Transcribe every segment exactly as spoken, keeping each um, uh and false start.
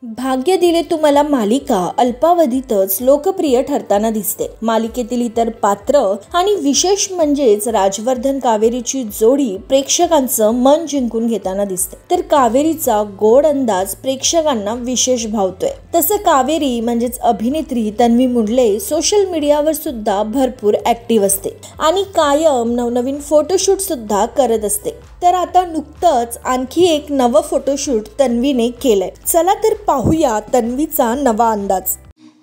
भाग्य दिले तुम्हाला मालिका अल्पावधीतच लोकप्रिय ठरताना दिसते। मालिकेतील इतर पात्र आणि विशेष म्हणजेच राजवर्धन कावेरीची जोडी प्रेक्षकांचं मन जिंकून घेताना दिसते। तर कावेरीचा गोड अंदाज प्रेक्षकांना विशेष भावतोय। तसं कावेरी म्हणजेच अभिनेत्री तन्वी मुंडले सोशल मीडियावर सुद्धा भरपूर ऍक्टिव्ह असते आणि कायम नवनवीन फोटोशूट सुद्धा करत असते। तर आता नुकतंच आणखी एक नवं फोटोशूट तन्वीने केलंय। चला तर पाहूया तन्वीचा नवा अंदाज।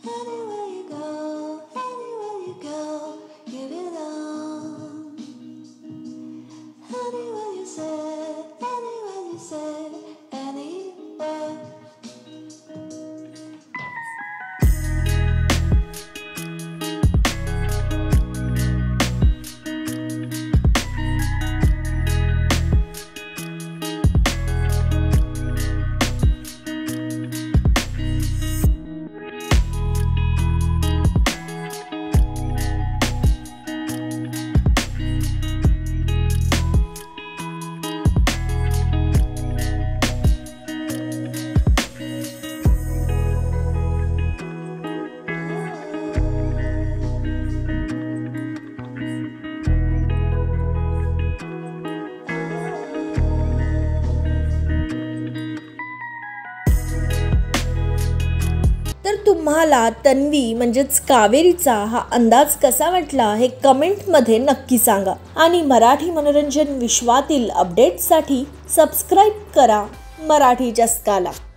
तर तुम्हाला तन्वी म्हणजेच कावेरीचा हा अंदाज कसा वाटला हे कमेंट मध्ये नक्की सांगा आणि मराठी मनोरंजन विश्वातील अपडेट्ससाठी सबस्क्राइब करा मराठी चस्काला।